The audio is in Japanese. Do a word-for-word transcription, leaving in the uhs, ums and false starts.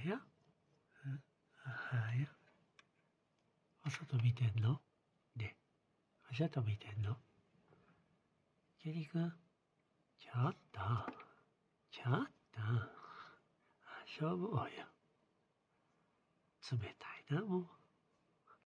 や、はや。お外見てんのね。お外見てんのキュリくん、ちょっと、ちょっと、遊ぼうよ。冷たいな、もう。